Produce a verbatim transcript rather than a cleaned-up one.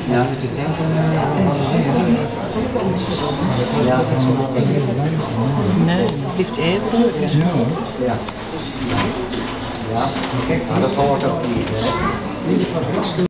Ja, met je tanken. Ja, nee, het blijft even drukken. ja. Ja, kijk, dat hoort ook niet.